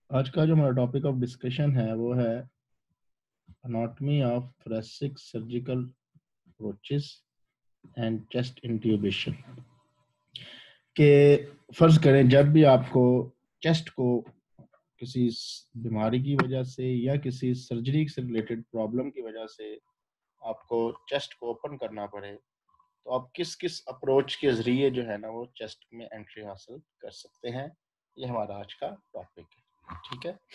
आज का जो हमारा टॉपिक ऑफ डिस्कशन है वो है anatomy of thoracic surgical approaches and chest intubation. के फर्ज करें जब भी आपको चेस्ट को किसी बीमारी की वजह से या किसी सर्जरी से रिलेटेड प्रॉब्लम की वजह से आपको चेस्ट को ओपन करना पड़े, तो आप किस किस अप्रोच के जरिए जो है ना वो चेस्ट में एंट्री हासिल कर सकते हैं। ये हमारा आज का टॉपिक है, ठीक है।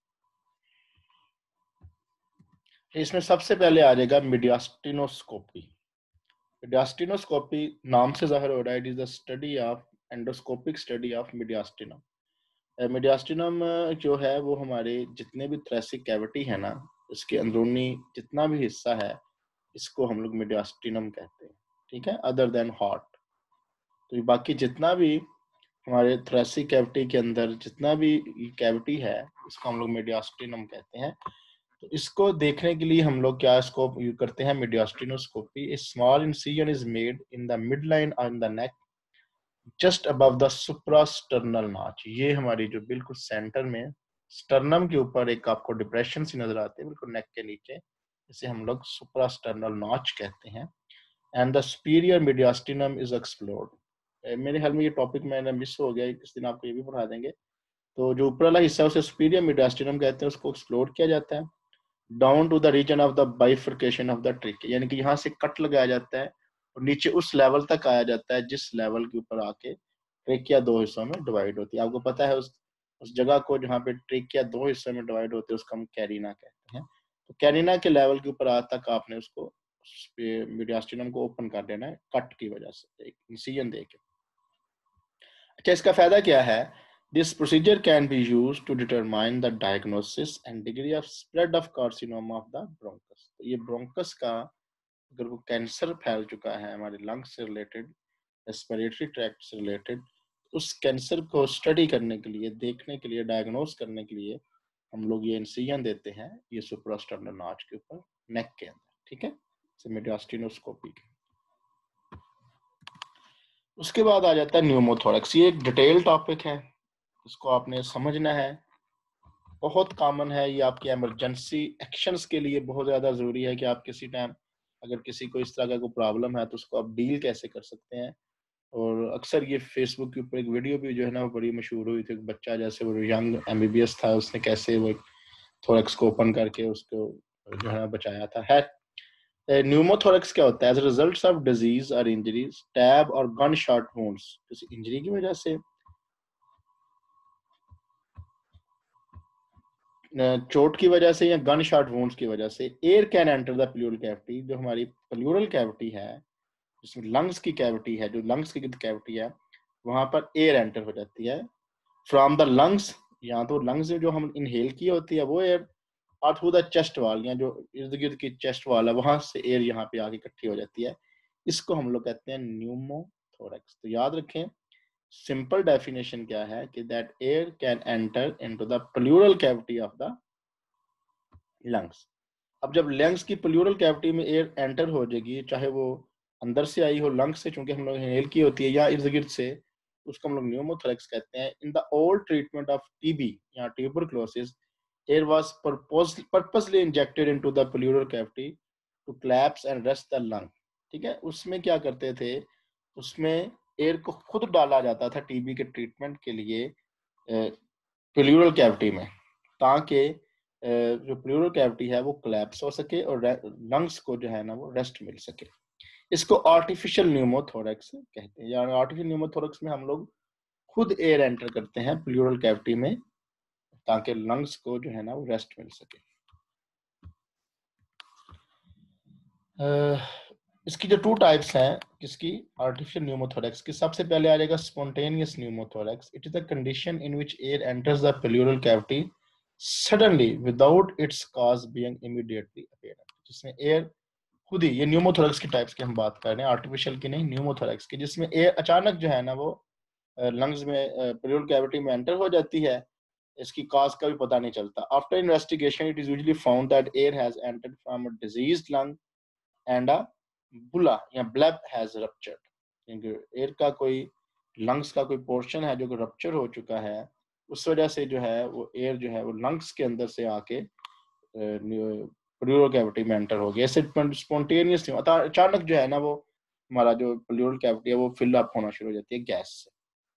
इसमें सबसे पहले आ जाएगा मीडियास्टिनोस्कोपी। मीडियास्टिनोस्कोपी नाम से जाहिर हो रहा है, it is the study of endoscopic study of mediastinum. Mediastinum जो है वो हमारे जितने भी थोरेसिक कैविटी है ना, इसके अंदरूनी जितना भी हिस्सा है इसको हम लोग मीडियास्टिनम कहते हैं, ठीक है, अदर देन हार्ट। तो ये बाकी जितना भी हमारे थोरेसिक कैविटी के अंदर जितना भी कैविटी है इसको हम लोग मीडियास्टिनम कहते हैं। तो इसको देखने के लिए हम लोग क्या स्कोप यूज करते हैं, mediastinoscopy. A small incision is made in the mid line on the neck just above the suprasternal notch. ये हमारी जो बिल्कुल सेंटर में स्टर्नम के ऊपर एक आपको डिप्रेशन सी नजर आती है बिल्कुल नेक के नीचे, इसे हम लोग सुप्रास्टर्नल नॉच कहते हैं। And the superior mediastinum is explored. मेरे ख्याल में ये टॉपिक मैंने मिस हो गया, किस दिन आपको ये भी पढ़ा देंगे। तो जो ऊपर वाला हिस्सा है उसे सुपीरियर मीडियास्टिनम कहते हैं, उसको एक्सप्लोर किया जाता है down to the region of the bifurcation of the trachea, यानी कि यहाँ से कट लगाया जाता है और नीचे उस लेवल तक आया जाता है जिस लेवल के ऊपर आके ट्रेकिया दो हिस्सों में डिवाइड होती है। आपको पता है उस जगह को जहाँ पे ट्रेकिया दो हिस्सों में डिवाइड होते हैं उसको हम कैरिना कहते हैं। तो कैरिना के लेवल के ऊपर आज तक आपने उसको मीडियास्टिनम को ओपन कर देना है कट की वजह से, एक इंसिजन देके। अच्छा, इसका फायदा क्या है? This procedure can be used to determine the diagnosis and degree of spread of carcinoma of the bronchus। तो ये ब्रोंकस का अगर वो कैंसर फैल चुका है हमारे लंग्स से रिलेटेड, रेस्पिरेटरी ट्रैक्ट से रिलेटेड, उस कैंसर को स्टडी करने के लिए, देखने के लिए, डायग्नोस करने के लिए हम लोग ये इंसिजन देते हैं ये सुप्रास्टर्नल नॉच के ऊपर नेक के अंदर, ठीक है, मीडियास्टिनोस्कोपी के। उसके बाद आ जाता है न्यूमोथोरैक्स। ये एक डिटेल टॉपिक है, इसको आपने समझना है, बहुत कॉमन है ये। आपकी इमरजेंसी एक्शंस के लिए बहुत ज़्यादा ज़रूरी है कि आप किसी टाइम अगर किसी को इस तरह का कोई प्रॉब्लम है तो उसको आप डील कैसे कर सकते हैं। और अक्सर ये फेसबुक के ऊपर एक वीडियो भी जो है ना वो बड़ी मशहूर हुई थी, एक बच्चा जैसे वो यंग एमबीबीएस था, उसने कैसे वो थोरैक्स को ओपन करके उसको जो है बचाया था। है न्यूमोथोरैक्स क्या होता है? As a result of disease और इंजरीज, टैब और गन शॉट वुंड्स, किसी इंजरी की वजह से, चोट की वजह से या गन शॉट वुंड्स की वजह से air can enter the pleural cavity. जो हमारी प्लूरल कैविटी है जिसमें लंग्स की कैविटी है, जो लंग्स की कैविटी है वहां पर एयर एंटर हो जाती है फ्रॉम द लंग्स, या तो लंग्स जो हम इनहेल की होती है वो एयर, और थ्रू द चेस्ट वाल, या जो इर्द गिर्द की चेस्ट वाल है वहां से एयर यहाँ पे आके इकट्ठी हो जाती है। इसको हम लोग कहते हैं न्यूमोथोरैक्स। तो याद रखें, सिंपल डेफिनेशन क्या है कि that air can enter into the pleural cavity of the lungs. अब जब लंग्स की प्लूरल कैविटी में एयर एंटर हो जाएगी, चाहे वो अंदर से आई हो लंग्स से, चूंकि हम लोग इनहेल की होती है, या इर्द गिर्द से, उसको हम लोग न्यूमोथोरैक्स कहते हैं। In the old treatment of TB या tuberculosis, air was purposely injected into the pleural cavity to collapse and rest the lung. ठीक है, उसमें क्या करते थे, उसमें एयर को खुद डाला जाता था टीबी के ट्रीटमेंट के लिए प्लूरल कैविटी में, ताकि जो प्लूरल कैविटी है वो कोलैप्स हो सके और लंग्स को जो है ना वो रेस्ट मिल सके। इसको आर्टिफिशियल न्यूमोथोरैक्स कहते हैं। यानी आर्टिफिशियल न्यूमोथोरैक्स में हम लोग खुद एयर एंटर करते हैं प्लूरल कैविटी में ताकि लंग्स को जो है ना वो रेस्ट मिल सके। इसकी जो टू टाइप्स हैं किसकी, आर्टिफिशियल न्यूमोथोरैक्स की, सबसे पहले आ जाएगा spontaneous pneumothorax. It is the condition in which air enters the pleural cavity suddenly without its cause being immediately apparent. जिसमें एयर खुद ही, ये न्यूमोथोरैक्स की टाइप्स की हम बात कर रहे हैं, आर्टिफिशियल की नहीं, न्यूमोथोरैक्स की, जिसमें एयर अचानक जो है ना वो लंग्स में प्लूरल कैविटी में एंटर हो जाती है, इसकी कॉज का भी पता नहीं चलता। After investigation it is usually found that air has entered from a diseased lung and a bulla या ब्लब हैज रप्चर्ड। एयर का कोई लंग्स का कोई पोर्शन है जो रप्चर हो चुका है, उस वजह से जो है वो एयर जो है वो लंग्स के अंदर से आके प्लूरल कैविटी में एंटर हो गया। इससे स्पॉन्टेनियस अचानक जो है ना वो हमारा जो प्लूरल कैविटी है वो फिल अप होना शुरू हो जाती है गैस से।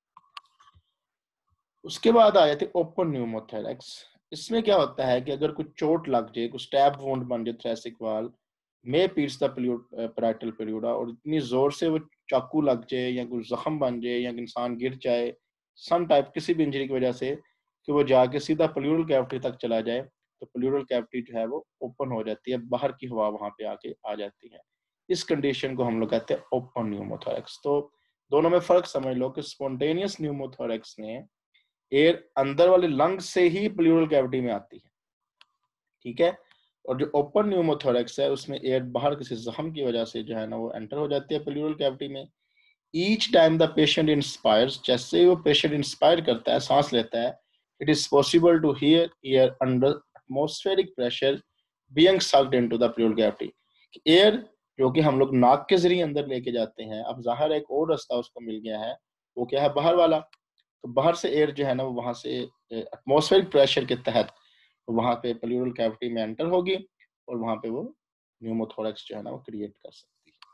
उसके बाद आ जाती है ओपन न्यूमोथोरैक्स। इसमें क्या होता है कि अगर कुछ चोट लग जाए, कुछ स्टैब वुंड बन जाए थोरैसिक वाल में पीट्स द पैराइटल पेरियोडा, और इतनी जोर से वो चाकू लग जाए या कुछ जख्म बन जाए या इंसान गिर जाए सम टाइप किसी भी इंजरी की वजह से कि वो जाके सीधा प्लूरल कैविटी तक चला जाए, तो प्लूरल कैविटी जो है वो ओपन हो जाती है, बाहर की हवा वहां पे आके आ जाती है। इस कंडीशन को हम लोग कहते हैं ओपन न्यूमोथोरैक्स। तो दोनों में फर्क समझ लो कि स्पॉन्टेनियस न्यूमोथोरैक्स में एयर अंदर वाले लंग से ही प्लूरल कैविटी में आती है, ठीक है, और जो ओपन न्यूमोथोरैक्स है उसमें एयर बाहर किसी जख्म की वजह से जो है ना वो एंटर हो जाती है प्लूरल कैविटी में। Each time the patient inspires, जैसे ही वो पेशेंट इंस्पायर करता है, सांस लेता है, it is possible to hear air under atmospheric pressure being sucked into the pleural cavity. Air जो कि हम लोग नाक के जरिए अंदर लेके जाते हैं, अब जाहिर एक और रास्ता उसको मिल गया है, वो क्या है, बाहर वाला। तो बाहर से एयर जो है ना वो वहां से एटमॉस्फेरिक प्रेशर के तहत वहां पे प्लूरल कैविटी में एंटर होगी और वहां पे वो न्यूमोथोरैक्स जो है ना वो क्रिएट कर सकती है।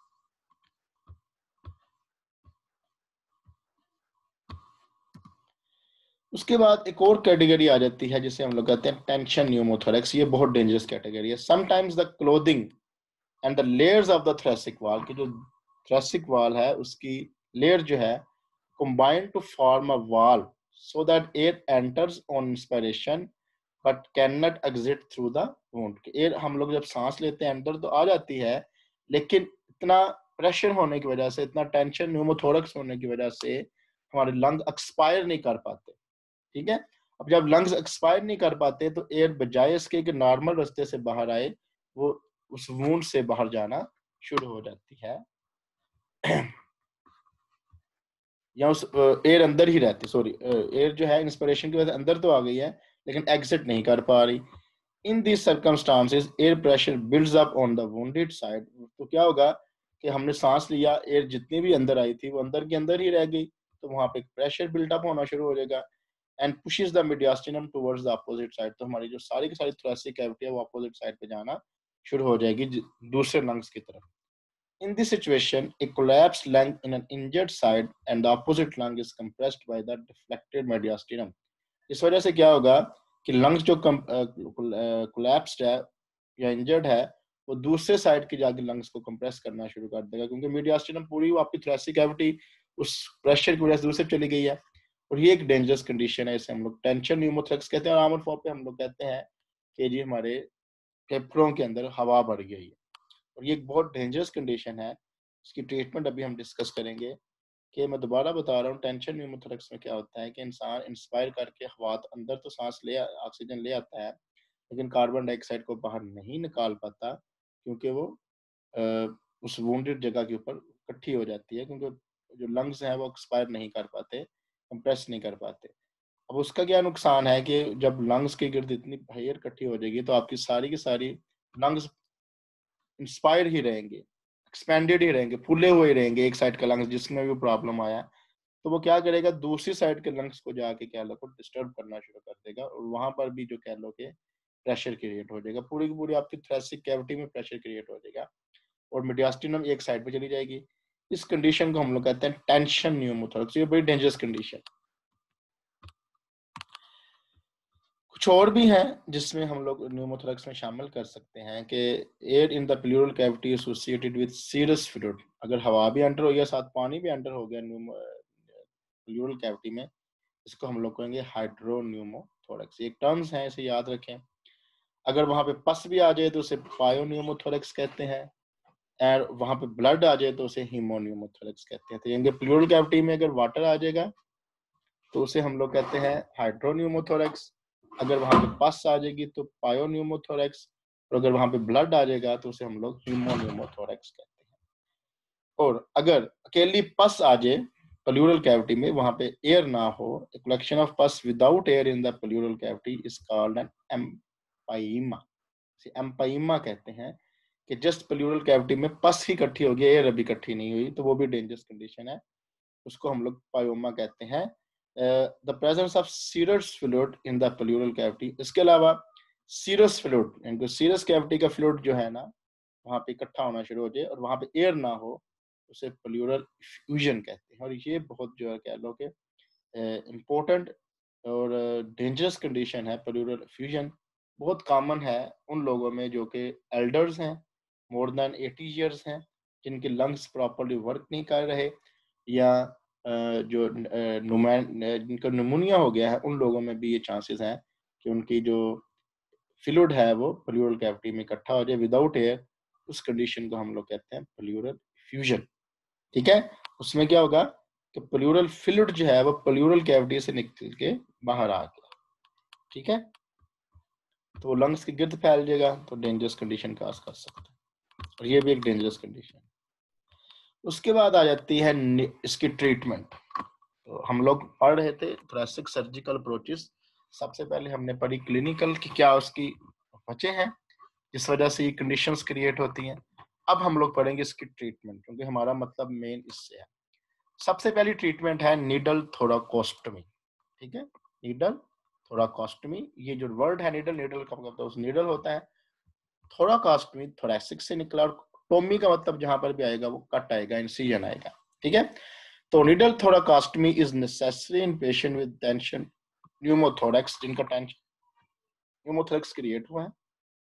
उसके बाद एक और कैटेगरी आ जाती है जिसे हम लोग कहते हैं टेंशन न्यूमोथोरैक्स। ये बहुत डेंजरस कैटेगरी है। Sometimes the clothing and the layers of the thoracic wall, की जो थोरैसिक वाल है उसकी लेयर जो है combine to form a wall so that air enters on inspiration but cannot exit through the wound। Air हम लोग जब सांस लेते हैं अंदर तो आ जाती है, लेकिन इतना प्रेशर होने की वजह से, इतना टेंशन न्यूमोथोरैक्स होने की वजह से हमारे लंग एक्सपायर नहीं कर पाते, ठीक है। अब जब लंग्स एक्सपायर नहीं कर पाते तो एयर बजाय इसके कि नॉर्मल रास्ते से बाहर आए, वो उस वूंड से बाहर जाना शुरू हो जाती है या उस एयर अंदर ही रहती, सॉरी, एयर जो है इंस्पिरेशन की वजह से अंदर तो आ गई है लेकिन एग्जिट नहीं कर पा रही। In this circumstances air pressure builds up on the wounded side. तो क्या होगा कि हमने सांस लिया, एयर जितनी भी अंदर आई थी वो अंदर के अंदर ही रह गई, तो वहां पे प्रेशर बिल्डअप होना शुरू हो जाएगा and pushes the mediastinum towards the opposite side. तो हमारी जो सारी की सारी थोरैसिक कैविटी है वो अपोजिट साइड पे जाना शुरू हो जाएगी, दूसरे लंग्स की तरफ। In this situation, a collapsed lung in an injured side and the opposite lung is compressed by the deflected mediastinum। इस वजह से क्या होगा कि लंग्स जो कोलैप्स्ड है या इंजर्ड है वो दूसरे साइड की जाके लंग्स को कंप्रेस करना शुरू कर देगा, क्योंकि मीडियास्टिनम पूरी आपकी थोरैसिक कैविटी उस प्रेशर की वजह से दूसरे चली गई है। और ये एक डेंजरस कंडीशन है, इसे हम लोग टेंशन न्यूमोथोरैक्स कहते हैं। और आम फॉर्म पे हम लोग कहते हैं कि जी हमारे फेफड़ों के अंदर हवा बढ़ गई है। और ये एक बहुत डेंजरस कंडीशन है, इसकी ट्रीटमेंट अभी हम डिस्कस करेंगे। कि मैं दोबारा बता रहा हूँ, टेंशन न्यूमोथोरैक्स में क्या होता है कि इंसान इंस्पायर करके हवा अंदर तो सांस ले, ऑक्सीजन ले आता है, लेकिन कार्बन डाइऑक्साइड को बाहर नहीं निकाल पाता, क्योंकि वो उस वुंडेड जगह के ऊपर इकट्ठी हो जाती है, क्योंकि जो लंग्स हैं वो एक्सपायर नहीं कर पाते, कंप्रेस नहीं कर पाते। अब उसका क्या नुकसान है कि जब लंग्स के गिर्द इतनी एयर इकट्ठी हो जाएगी तो आपकी सारी की सारी लंग्स इंस्पायर ही रहेंगे, एक्सपेंडेड ही रहेंगे, फूले हुए ही रहेंगे एक साइड का लंग्स जिसमें भी प्रॉब्लम आया, तो वो क्या करेगा, दूसरी साइड के लंग्स को जाके कह लो को डिस्टर्ब करना शुरू कर देगा, और वहां पर भी जो कह लो के प्रेशर क्रिएट हो जाएगा, पूरी की पूरी आपकी थोरैसिक कैविटी में प्रेशर क्रिएट हो जाएगा और मीडियास्टिनम एक साइड पे चली जाएगी। इस कंडीशन को हम लोग कहते हैं टेंशन न्यूमोथोरैक्स। ये बड़ी डेंजरस कंडीशन। कुछ और भी हैं जिसमें हम लोग न्यूमोथोरैक्स में शामिल कर सकते हैं कि air in the pleural cavity associated with serous fluid. अगर हवा भी एंटर हो गया, साथ पानी भी एंटर हो गया प्लूरल कैविटी में, इसको हम लोग कहेंगे हाइड्रोन्यूमोथोरैक्स। ये टर्म्स हैं, इसे याद रखें। अगर वहां पे पस भी आ जाए तो उसे पायोन्यूमोथोरैक्स कहते हैं, और वहां पे ब्लड आ जाए तो उसे हीमोन्यूमोथोरैक्स कहते हैं। तो ये प्लूरल कैविटी में अगर वाटर आ जाएगा तो उसे हम लोग कहते हैं हाइड्रोन्यूमोथोरैक्स। अगर वहां पे पस आ जाएगी तो पायोन्यूमोथोरैक्स, और अगर वहां पे ब्लड आ जाएगा तो उसे हम लोग हीमोन्यूमोथोरैक्स कहते हैं। और अगर अकेली पस आ जाए प्लूरल कैविटी में, वहां पे एयर ना हो, a collection of pus without air in the pleural cavity is called an empyema. Empyema कहते हैं कि जस्ट प्लूरल कैविटी में पस ही इकट्ठी होगी, एयर अभी इकट्ठी नहीं हुई, तो वो भी डेंजरस कंडीशन है, उसको हम लोग पायोमा कहते हैं। The presence of serous fluid in the pleural cavity. इसके अलावा सीरस फ्लूइड, इनको सीरस कैविटी का फ्लूइड जो है ना वहाँ पे इकट्ठा होना शुरू हो जाए और वहाँ पे एयर ना हो, उसे प्लूरल फ्यूजन कहते हैं। और ये बहुत जो है कह लो कि इम्पोर्टेंट और डेंजरस कंडीशन है। प्लूरल फ्यूजन बहुत कॉमन है उन लोगों में जो कि एल्डर्स हैं, मोर देन 80 ईयर्स हैं, जिनके लंग्स प्रॉपरली वर्क नहीं कर रहे, या जो जिनका न्यूमोनिया हो गया है, उन लोगों में भी ये चांसेस हैं कि उनकी जो फ्लूइड है वो प्लूरल कैविटी में इकट्ठा हो जाए विदाउट एयर। उस कंडीशन को हम लोग कहते हैं प्लूरल फ्यूजन। ठीक है, उसमें क्या होगा कि प्लूरल फ्लूइड जो है वो प्लूरल कैविटी से निकल के बाहर आ गया। ठीक है, तो वो लंग्स के गिर्द फैल जाएगा, तो डेंजरस कंडीशन काज कर सकता है, और ये भी एक डेंजरस कंडीशन है। उसके बाद आ जाती है इसकी ट्रीटमेंट। तो हम लोग पढ़ रहे थे थोरेसिक सर्जिकल अप्रोचेस। सबसे पहले हमने पढ़ी क्लिनिकल की क्या उसकी वजह है जिस वजह से ये कंडीशंस क्रिएट होती हैं। अब हम लोग पढ़ेंगे इसकी ट्रीटमेंट, क्योंकि हमारा मतलब मेन इससे है। सबसे पहली ट्रीटमेंट है नीडल थोराकोस्टमी। ठीक है, नीडल थोराकोस्टमी, ये जो वर्ड है नीडल, नीडल का मतलब उस नीडल होता है, थोराकोस्टमी थोरेसिक से निकला, और टोमी का मतलब जहां पर भी आएगा वो कट आएगा, इंसिजन आएगा। ठीक है, तो needle thoracostomy is necessary in patient with tension pneumothorax, जिनका टेंशन न्यूमोथोरैक्स क्रिएट हुआ है,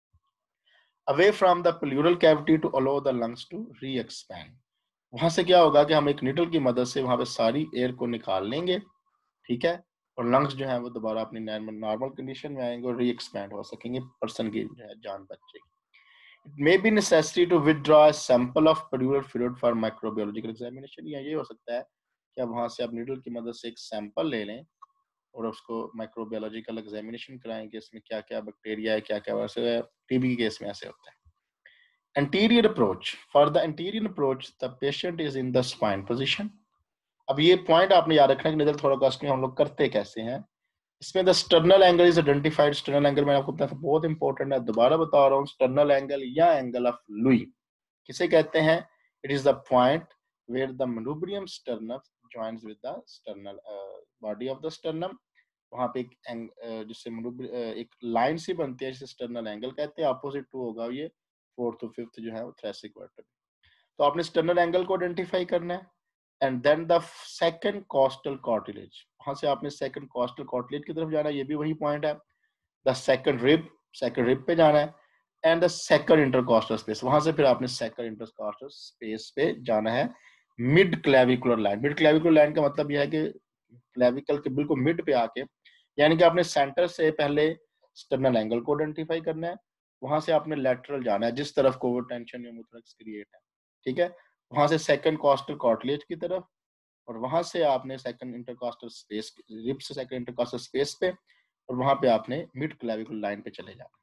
away from the pleural cavity to allow the lungs to re expand. वहां से क्या होगा कि हम एक निडल की मदद से वहां पे सारी एयर को निकाल लेंगे। ठीक है, और लंग्स जो है वो दोबारा अपनी नॉर्मल कंडीशन में आएंगे और री एक्सपैंड हो सकेंगे, पर्सन की जो है जान बच जाएगी। It may be necessary to withdraw a sample of pleural fluid for microbiological examination, या ये हो सकता है कि अब वहां से आप निडल की मदद से एक सैंपल ले लें और उसको माइक्रोबायोलॉजिकल एग्जामिनेशन कराएं कि इसमें क्या क्या बैक्टीरिया है, क्या क्या, वैसे टीबी के केस में ऐसे होता है। Anterior approach. For the anterior approach, the patient is in the spine position. अब ये पॉइंट आपने याद रखना कि निडल थोराकोस्टमी में हम लोग करते कैसे हैं। इसमें the sternal angle is identified. Sternal angle मैंने आपको बताया बहुत इंपॉर्टेंट है, दोबारा बता रहा हूँ। स्टर्नल एंगल या एंगल ऑफ लुई किसे कहते हैं? It is the point where the manubrium sternum joins with the sternal body of the sternum. वहां पे जिससे एक लाइन सी बनती है जिसे स्टर्नल एंगल कहते हैं। अपोजिट टू होगा ये फोर्थ और फिफ्थ जो है वो थ्रेसिक वर्टेब्रा। तो आपने स्टर्नल एंगल को आइडेंटिफाई करना है, and then the second costal cartilage, वहां से आपने सेकंड कॉस्टल कार्टिलेज की तरफ जाना है, ये भी वही पॉइंट है। द सेकंड रिब पे जाना है, and the second intercostal space, वहां से फिर आपने सेकंड इंटरकॉस्टल स्पेस पे जाना है। Mid clavicular line, mid clavicular line का मतलब यह है कि क्लेविकल के बिल्कुल मिड पे आके, यानी कि आपने सेंटर से पहले स्टर्नल एंगल को आइडेंटिफाई करना है, वहां से आपने लेटरल जाना है जिस तरफ को वो टेंशन न्यूमोथोरैक्स क्रिएट है। ठीक है, वहां से सेकंड कॉस्टल कार्टिलेज की तरफ, और वहां से आपने सेकंड इंटरकॉस्टल स्पेस, रिब से सेकंड इंटरकॉस्टल स्पेस पे, और वहां पे आपने मिड क्लेविकुलर लाइन पे चले जाना।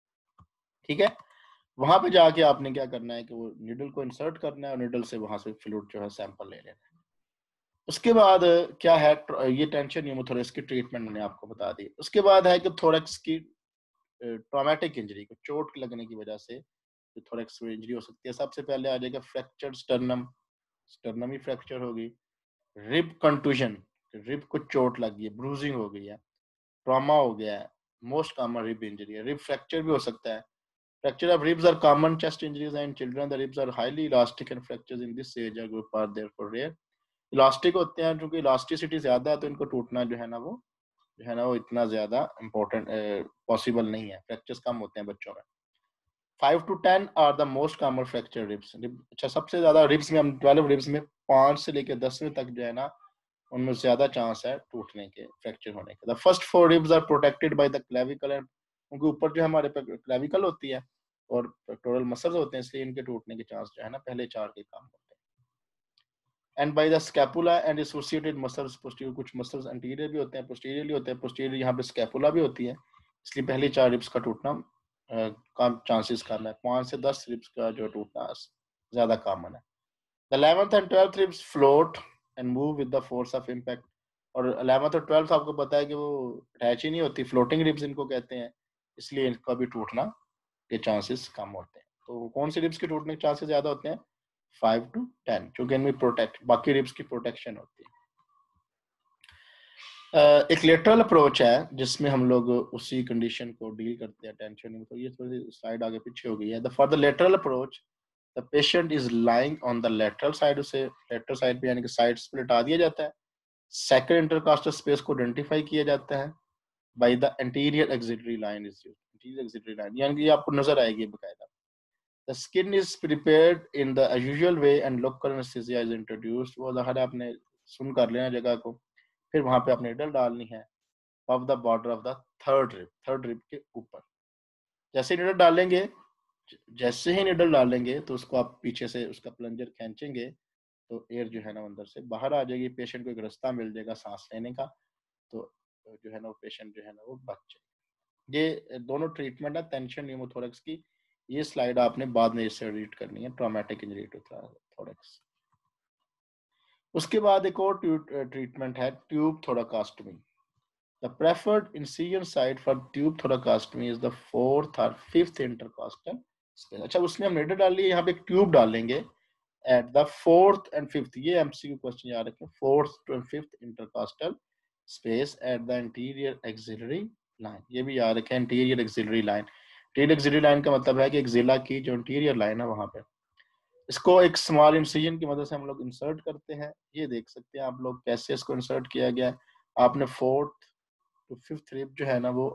ठीक है, वहां पे जाके आपने क्या करना है कि वो निडल को इंसर्ट करना है और निडल से वहां से फ्लूइड जो है सैंपल ले लेना है। उसके बाद क्या है, ये टेंशन न्यूमोथोरैक्स की ट्रीटमेंट मैंने आपको बता दी। उसके बाद है कि थोरैक्स की ट्रॉमेटिक इंजरी को चोट लगने की वजह से जो थोरैक्स में इंजरी हो सकती है। सबसे पहले आ जाएगा फ्रैक्चर स्टर्नम, स्टर्नम ही फ्रैक्चर होगी। रिब कंटूजन, रिब को चोट लग गई है, ब्रूजिंग हो गई है, ट्रॉमा हो गया है, मोस्ट कॉमन रिब इंजरी है। रिब फ्रैक्चर भी हो सकता है। Fracture of ribs are common chest injuries and children. The ribs are highly elastic and fractures in this age group are therefore rare. Elastic होते हैं, क्योंकि इलास्टिसिटी ज्यादा है तो इनको टूटना जो है ना वो इतना ज्यादा इम्पोर्टेंट पॉसिबल नहीं है। फ्रैक्चर्स कम होते हैं बच्चों में। 5 to 10 are the most common fracture ribs. अच्छा, सबसे ज्यादा रिब्स में, हम 12 रिब्स में 5 से लेकर 10वें तक जो है ना उनमें ज्यादा चांस है टूटने के, फ्रैक्चर होने के। The first 4 ribs are protected by the clavicle, and उनके ऊपर जो हमारे क्लेविकल होती है और पेक्टोरल मसल्स होते हैं, इसलिए इनके टूटने के चांस जो है ना पहले 4 के कम होते हैं। And by the scapula and associated muscles posterior, कुछ मसल्स एंटीरियर भी होते हैं, पोस्टीरियरली होते हैं। पोस्टीरियर यहाँ पे स्कैपुला भी होती है, इसलिए पहले 4 रिब्स का टूटना कम चांसेस कम है। 5 से 10 रिब्स का जो टूटना ज्यादा कॉमन है। The 11th and 12th ribs float and move with the force of impact। और 11th और 12th आपको पता है कि वो अटैच ही नहीं होती, फ्लोटिंग रिब्स इनको कहते हैं, इसलिए इनका भी टूटना के चांसेस कम होते हैं। तो कौन सी रिब्स के टूटने के चांसेस ज्यादा होते हैं? 5 to 10, क्योंकि इनमें बाकी रिब्स की प्रोटेक्शन होती है। एक लेटरल अप्रोच है जिसमें हम लोग उसी कंडीशन को डील करते हैं टेंशन में। तो ये थोड़ी स्लाइड आगे पीछे हो गई है। For the lateral approach the patient is lying on the lateral side, उसे लेटरल साइड पे यानी कि साइड पे लिटा दिया जाता है। सेकंड इंटरकास्टल स्पेस को आइडेंटिफाई किया जाता है by the anterior axillary line is used. Anterior axillary line यानी कि ये आपको नजर आएगी बकायदा। The skin is prepared in the usual way and local anaesthesia is introduced. वो ज़ाहिर है आपने सुन कर लेना जगह को, फिर वहां पे आपने निडल डालनी है of the border of the third rib के ऊपर। जैसे ही निडल डालेंगे, जैसे ही निडल डालेंगे तो उसको आप पीछे से उसका प्लंजर खींचेंगे तो एयर जो है ना अंदर से बाहर आ जाएगी, पेशेंट को एक रास्ता मिल जाएगा सांस लेने का। तो जो है ना वो पेशेंट जो है ना वो बच जाए। ये दोनों ट्रीटमेंट है टेंशन न्यूमोथोरैक्स की। ये स्लाइड आपने बाद में इससे रीड करनी है, ट्रॉमेटिक इंजरी टू थोरैक्स। उसके बाद एक और ट्रीटमेंट है tube thoracostomy. The preferred incision site for tube thoracostomy is the fourth or fifth intercostal space। अच्छा, उसमें हम नेडर डाल लिए, यहाँ पे एक ट्यूब डालेंगे at the fourth and fifth. ये एमसीक्यू क्वेश्चन याद रखें, fourth to fifth intercostal space at the anterior axillary line. ये भी याद रखें, anterior axillary line. Anterior axillary line का मतलब है कि एक्सिला की जो इंटीरियर लाइन है वहां पे। इसको एक स्मॉल इंसिजन की मदद से हम लोग इंसर्ट करते हैं। ये देख सकते हैं आप लोग कैसे इसको इंसर्ट किया गया है। आपने फोर्थ तो फिफ्थ रिब जो है ना वो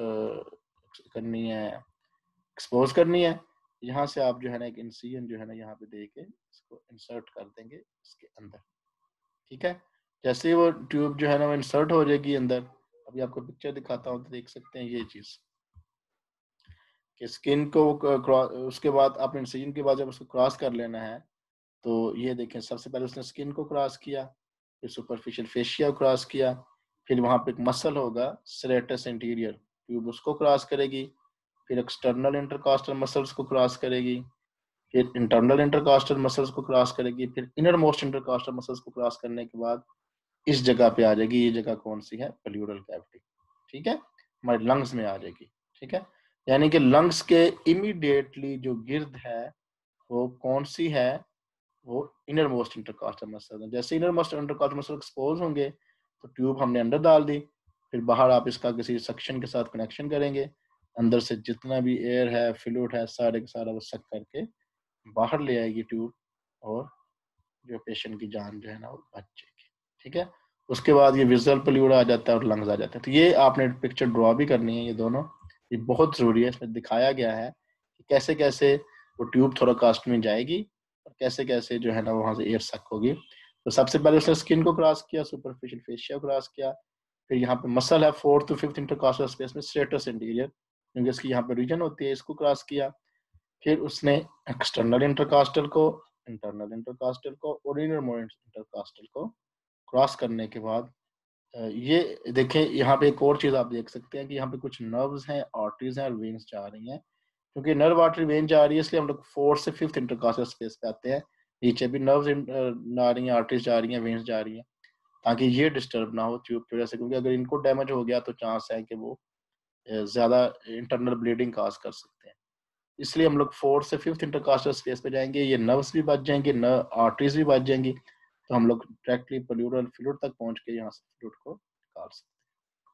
करनी है, एक्सपोज करनी है। यहाँ से आप जो है ना एक इंसिजन जो है ना यहाँ पे दे के इसको इंसर्ट कर देंगे इसके अंदर। ठीक है, जैसे ही वो ट्यूब जो है ना वो इंसर्ट हो जाएगी अंदर। अभी आपको पिक्चर दिखाता हूँ तो देख सकते हैं ये चीज कि स्किन को उसके बाद आप इंसिजन के बाद जब उसको क्रॉस कर लेना है तो ये देखें, सबसे पहले उसने स्किन को क्रॉस किया, फिर सुपरफिशियल फेशिया को क्रॉस किया, फिर वहां पे एक मसल होगा सेरेटस इंटीरियर, ट्यूब उसको क्रॉस करेगी, फिर एक्सटर्नल इंटरकास्टल मसल्स को क्रॉस करेगी, फिर इंटरनल इंटरकास्टल मसल्स को क्रॉस करेगी, फिर इनर मोस्ट इंटरकास्टल मसल्स को क्रॉस करने के बाद इस जगह पे आ जाएगी। ये जगह कौन सी है? Pleural cavity. ठीक है, हमारे लंग्स में आ जाएगी। ठीक है, यानी कि लंग्स के इमीडिएटली जो गिर्द है वो कौन सी है? वो इनर मोस्ट इंटरकास्टल मसल है। जैसे inner most intercostal muscle expose होंगे तो ट्यूब हमने अंदर डाल दी, फिर बाहर आप इसका किसी सक्शन के साथ कनेक्शन करेंगे, अंदर से जितना भी एयर है फ्लूइड है सारे का सारा वो सक करके बाहर ले आएगी ट्यूब, और जो पेशेंट की जान जो है ना वो बच जाएगी। ठीक है, उसके बाद ये विजुअल प्लूइड आ जाता है और लंग्स आ जाते हैं। तो ये आपने पिक्चर ड्रॉ भी करनी है, ये दोनों, ये बहुत जरूरी है। इसमें दिखाया गया है कि कैसे कैसे वो ट्यूब थोराकास्ट में जाएगी और कैसे कैसे जो है ना वहां से एयर सक होगी। तो सबसे पहले उसने स्किन को क्रॉस किया, सुपरफिशियल फेशिया को क्रॉस किया, फिर यहाँ पे मसल है fourth to fifth intercostal space में स्ट्रेटस इंटीरियर, क्योंकि इसकी यहाँ पे रीजन होती है, इसको क्रॉस किया। फिर उसने एक्सटर्नल इंटरकास्टल को, इंटरनल इंटरकास्टल को और इनर इंटरकास्टल को क्रॉस करने के बाद ये देखें, यहाँ पे एक और चीज आप देख सकते हैं कि यहाँ पे कुछ नर्व्स हैं, आर्टरीज हैं और वेन्स जा रही हैं। क्योंकि नर्व आर्टरी वेन जा रही है इसलिए हम लोग फोर्थ से फिफ्थ इंटरकास्टल स्पेस पे आते हैं। नीचे भी नर्व्स आ रही हैं, आर्टरीज जा रही हैं, वेन्स जा रही हैं, ताकि ये डिस्टर्ब ना हो ट्यूब की वजह से। क्योंकि अगर इनको डैमेज हो गया तो चांस है कि वो ज्यादा इंटरनल ब्लीडिंग काज कर सकते हैं। इसलिए हम लोग फोर्थ से फिफ्थ इंटरकास्टल स्पेस पे जाएंगे, ये नर्व्स भी बच जाएंगे, आर्टरीज भी बच जाएंगी, तो हम लोग डायरेक्टली प्लूरल फ्लूइड तक पहुंच के यहाँ से फ्लूइड को निकाल सकते हैं।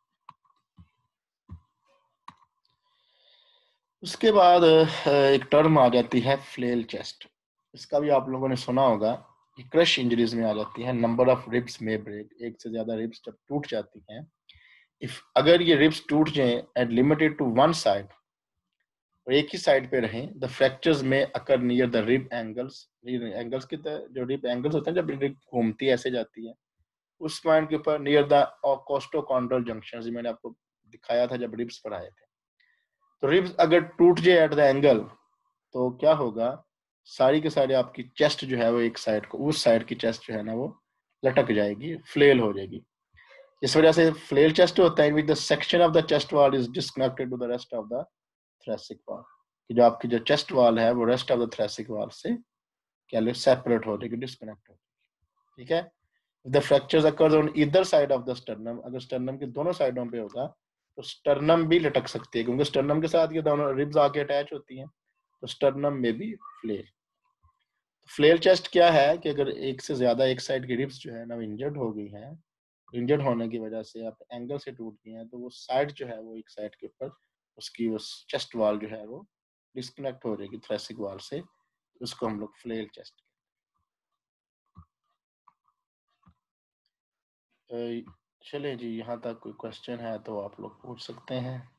उसके बाद एक टर्म आ जाती है फ्लेल चेस्ट। इसका भी आप लोगों ने सुना होगा। क्रश इंजरीज में आ जाती है। नंबर ऑफ रिब्स में ब्रेक, एक से ज्यादा रिब्स जब टूट जाती हैं, इफ अगर ये रिब्स टूट जाएं and limited to one side, और एक ही साइड पे रहें, द फ्रैक्चर्स में occur near the rib angles. Angles की जो रिब एंगल्स होते हैं, जब रिब घूमती है ऐसे जाती है, उस पॉइंट के ऊपर नियर द कोस्टोकॉन्ड्रल जंक्शन, मैंने आपको दिखाया था जब रिब्स पढ़ाए थे। तो रिब्स अगर टूट जाए एट द एंगल तो क्या होगा? सारी के सारी आपकी चेस्ट जो है वो एक साइड को, उस साइड की चेस्ट जो है ना वो लटक जाएगी, फ्लेल हो जाएगी। इस वजह से फ्लेल चेस्ट होता है, with the section of the chest wall is disconnected to the rest of the thoracic wall, कि जो आपकी जो चेस्ट वॉल है वो rest of the thoracic wall से क्या ले सेपरेट हो जाएगी, डिस्कनेक्ट हो जाएगी। ठीक है, the fractures occurs on either side of the sternum, अगर स्टर्नम की दोनों साइडों पे होगा तो स्टर्नम भी लटक सकती है, क्योंकि स्टर्नम के साथ ये दोनों रिब्स आके अटैच होती हैं, तो स्टर्नम में भी फ्लेल। फ्लेल चेस्ट क्या है कि अगर एक से ज्यादा एक साइड की रिब्स जो है ना इंजर्ड हो गई हैं इंजर्ड होने की वजह से आप एंगल से टूट गए हैं, तो वो साइड जो है वो एक साइड के ऊपर उसकी उस चेस्ट वाल जो है वो डिस्कनेक्ट हो जाएगी थोरेसिक वाल से, उसको हम लोग फ्लेल चेस्ट। चलिए जी, यहाँ तक कोई क्वेश्चन है तो आप लोग पूछ सकते हैं।